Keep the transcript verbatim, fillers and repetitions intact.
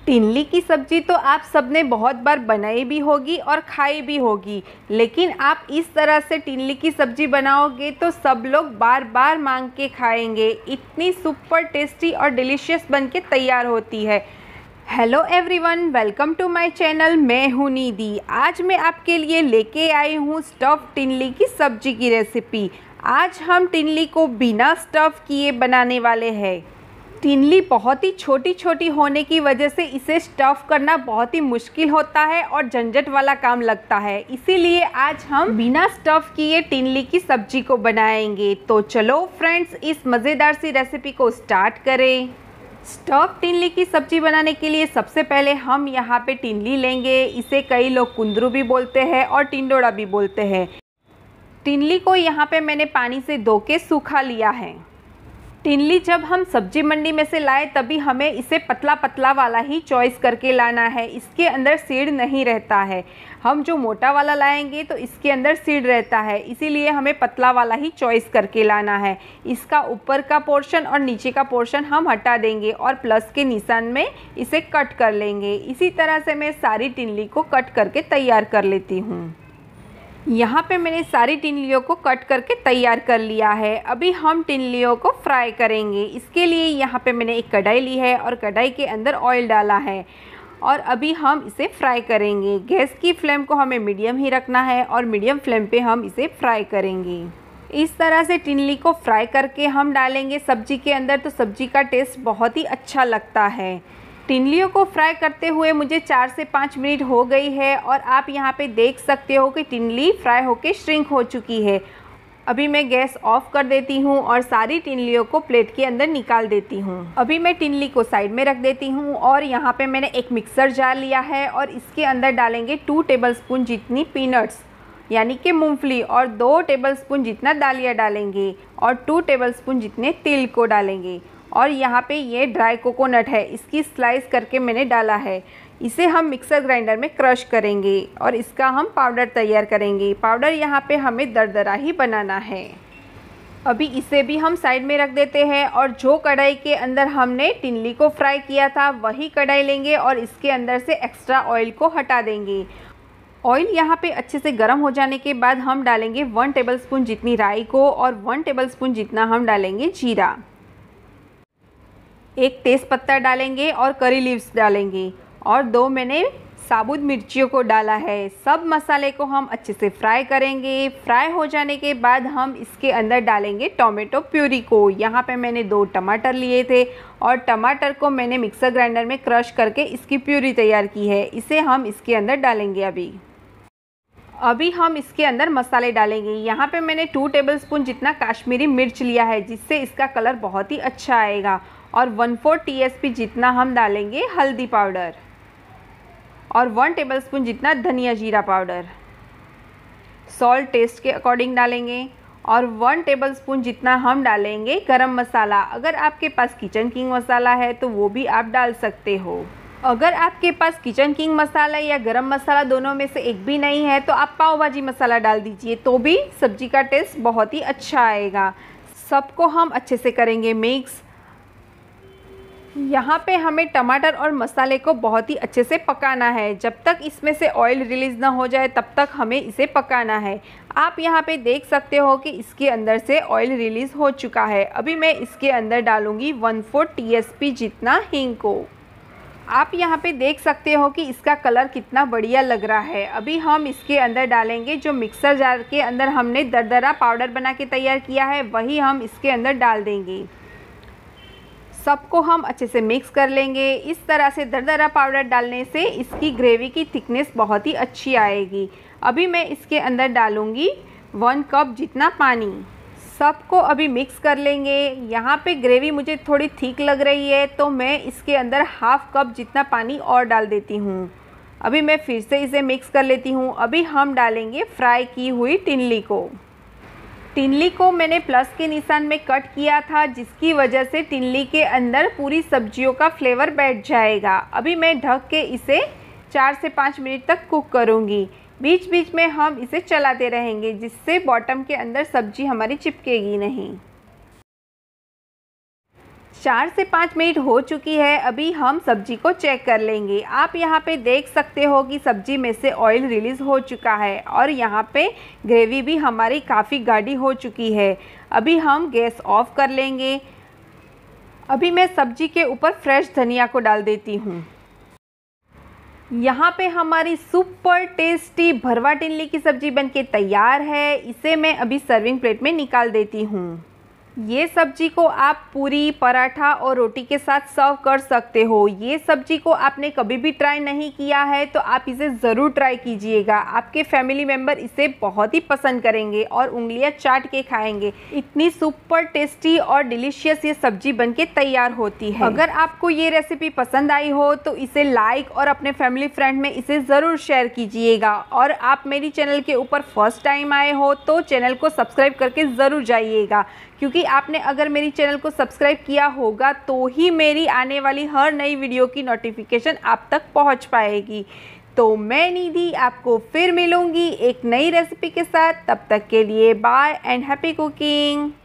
टिनली की सब्ज़ी तो आप सबने बहुत बार बनाई भी होगी और खाई भी होगी, लेकिन आप इस तरह से टिनली की सब्ज़ी बनाओगे तो सब लोग बार बार मांग के खाएंगे। इतनी सुपर टेस्टी और डिलीशियस बनके तैयार होती है। Hello everyone, welcome to my channel. मैं हूँ निधि। आज मैं आपके लिए लेके आई हूँ स्टफ़ टिनली की सब्ज़ी की रेसिपी। आज हम टिनली को बिना स्टफ़ किए बनाने वाले हैं। टिनली बहुत ही छोटी छोटी होने की वजह से इसे स्टफ़ करना बहुत ही मुश्किल होता है और झंझट वाला काम लगता है, इसीलिए आज हम बिना स्टफ़ किए टिनली की सब्ज़ी को बनाएंगे। तो चलो फ्रेंड्स, इस मज़ेदार सी रेसिपी को स्टार्ट करें। स्टफ़ टिनली की सब्ज़ी बनाने के लिए सबसे पहले हम यहाँ पे टिनली लेंगे। इसे कई लोग कुंदरू भी बोलते हैं और टिंडोड़ा भी बोलते हैं। टिनली को यहाँ पे मैंने पानी से धो के सूखा लिया है। टिनली जब हम सब्जी मंडी में से लाए तभी हमें इसे पतला पतला वाला ही चॉइस करके लाना है। इसके अंदर सीड नहीं रहता है। हम जो मोटा वाला लाएंगे तो इसके अंदर सीड रहता है, इसीलिए हमें पतला वाला ही चॉइस करके लाना है। इसका ऊपर का पोर्शन और नीचे का पोर्शन हम हटा देंगे और प्लस के निशान में इसे कट कर लेंगे। इसी तरह से मैं सारी टिनली को कट करके तैयार कर लेती हूँ। यहाँ पे मैंने सारी टिनलियों को कट करके तैयार कर लिया है। अभी हम टिनलियों को फ्राई करेंगे। इसके लिए यहाँ पे मैंने एक कढ़ाई ली है और कढ़ाई के अंदर ऑयल डाला है और अभी हम इसे फ्राई करेंगे। गैस की फ्लेम को हमें मीडियम ही रखना है और मीडियम फ्लेम पे हम इसे फ्राई करेंगे। इस तरह से टिनली को फ्राई करके हम डालेंगे सब्जी के अंदर तो सब्जी का टेस्ट बहुत ही अच्छा लगता है। टिनलियों को फ्राई करते हुए मुझे चार से पाँच मिनट हो गई है और आप यहाँ पे देख सकते हो कि टिनली फ्राई होके श्रिंक हो चुकी है। अभी मैं गैस ऑफ कर देती हूँ और सारी टिनलियों को प्लेट के अंदर निकाल देती हूँ। अभी मैं टिनली को साइड में रख देती हूँ और यहाँ पे मैंने एक मिक्सर जार लिया है और इसके अंदर डालेंगे टू टेबलस्पून जितनी पीनट्स यानी कि मूंगफली और दो टेबलस्पून जितना दालिया डालेंगे और टू टेबलस्पून जितने तिल को डालेंगे। और यहाँ पे ये ड्राई कोकोनट है, इसकी स्लाइस करके मैंने डाला है। इसे हम मिक्सर ग्राइंडर में क्रश करेंगे और इसका हम पाउडर तैयार करेंगे। पाउडर यहाँ पे हमें दरदरा ही बनाना है। अभी इसे भी हम साइड में रख देते हैं और जो कढ़ाई के अंदर हमने टिनली को फ्राई किया था वही कढ़ाई लेंगे और इसके अंदर से एक्स्ट्रा ऑयल को हटा देंगे। ऑयल यहाँ पे अच्छे से गर्म हो जाने के बाद हम डालेंगे वन टेबलस्पून जितनी राई को और वन टेबलस्पून जितना हम डालेंगे जीरा। एक तेज़पत्ता डालेंगे और करी लीव्स डालेंगे और दो मैंने साबुत मिर्चियों को डाला है। सब मसाले को हम अच्छे से फ्राई करेंगे। फ्राई हो जाने के बाद हम इसके अंदर डालेंगे टोमेटो प्यूरी को। यहाँ पे मैंने दो टमाटर लिए थे और टमाटर को मैंने मिक्सर ग्राइंडर में क्रश करके इसकी प्यूरी तैयार की है। इसे हम इसके अंदर डालेंगे। अभी अभी हम इसके अंदर मसाले डालेंगे। यहाँ पे मैंने टू टेबलस्पून जितना काश्मीरी मिर्च लिया है जिससे इसका कलर बहुत ही अच्छा आएगा और वन फोर टीएसपी जितना हम डालेंगे हल्दी पाउडर और वन टेबलस्पून जितना धनिया जीरा पाउडर। सॉल्ट टेस्ट के अकॉर्डिंग डालेंगे और वन टेबलस्पून जितना हम डालेंगे गरम मसाला। अगर आपके पास किचन किंग मसाला है तो वो भी आप डाल सकते हो। अगर आपके पास किचन किंग मसाला या गरम मसाला दोनों में से एक भी नहीं है तो आप पाव भाजी मसाला डाल दीजिए, तो भी सब्जी का टेस्ट बहुत ही अच्छा आएगा। सबको हम अच्छे से करेंगे मिक्स। यहाँ पे हमें टमाटर और मसाले को बहुत ही अच्छे से पकाना है। जब तक इसमें से ऑयल रिलीज़ ना हो जाए तब तक हमें इसे पकाना है। आप यहाँ पे देख सकते हो कि इसके अंदर से ऑयल रिलीज़ हो चुका है। अभी मैं इसके अंदर डालूँगी वन फोर टीएसपी जितना हींग को। आप यहाँ पे देख सकते हो कि इसका कलर कितना बढ़िया लग रहा है। अभी हम इसके अंदर डालेंगे जो मिक्सर जार के अंदर हमने दरदरा पाउडर बना के तैयार किया है, वही हम इसके अंदर डाल देंगे। सबको हम अच्छे से मिक्स कर लेंगे। इस तरह से दरदरा पाउडर डालने से इसकी ग्रेवी की थिकनेस बहुत ही अच्छी आएगी। अभी मैं इसके अंदर डालूँगी वन कप जितना पानी। सबको अभी मिक्स कर लेंगे। यहाँ पे ग्रेवी मुझे थोड़ी थिक लग रही है तो मैं इसके अंदर हाफ कप जितना पानी और डाल देती हूँ। अभी मैं फिर से इसे मिक्स कर लेती हूँ। अभी हम डालेंगे फ्राई की हुई टिनली को। टिनली को मैंने प्लस के निशान में कट किया था जिसकी वजह से टिनली के अंदर पूरी सब्जियों का फ्लेवर बैठ जाएगा। अभी मैं ढक के इसे चार से पाँच मिनट तक कुक करूँगी। बीच बीच में हम इसे चलाते रहेंगे जिससे बॉटम के अंदर सब्जी हमारी चिपकेगी नहीं। चार से पाँच मिनट हो चुकी है। अभी हम सब्जी को चेक कर लेंगे। आप यहाँ पे देख सकते हो कि सब्जी में से ऑयल रिलीज़ हो चुका है और यहाँ पे ग्रेवी भी हमारी काफ़ी गाढ़ी हो चुकी है। अभी हम गैस ऑफ कर लेंगे। अभी मैं सब्जी के ऊपर फ्रेश धनिया को डाल देती हूँ। यहाँ पे हमारी सुपर टेस्टी भरवा टिंडली की सब्ज़ी बनके तैयार है। इसे मैं अभी सर्विंग प्लेट में निकाल देती हूँ। ये सब्जी को आप पूरी, पराठा और रोटी के साथ सर्व कर सकते हो। ये सब्जी को आपने कभी भी ट्राई नहीं किया है तो आप इसे ज़रूर ट्राई कीजिएगा। आपके फैमिली मेम्बर इसे बहुत ही पसंद करेंगे और उंगलियां चाट के खाएंगे। इतनी सुपर टेस्टी और डिलीशियस ये सब्जी बनके तैयार होती है। अगर आपको ये रेसिपी पसंद आई हो तो इसे लाइक और अपने फैमिली फ्रेंड में इसे ज़रूर शेयर कीजिएगा। और आप मेरी चैनल के ऊपर फर्स्ट टाइम आए हो तो चैनल को सब्सक्राइब करके ज़रूर जाइएगा, क्योंकि आपने अगर मेरी चैनल को सब्सक्राइब किया होगा तो ही मेरी आने वाली हर नई वीडियो की नोटिफिकेशन आप तक पहुंच पाएगी। तो मैं निधि आपको फिर मिलूंगी एक नई रेसिपी के साथ। तब तक के लिए बाय एंड हैप्पी कुकिंग।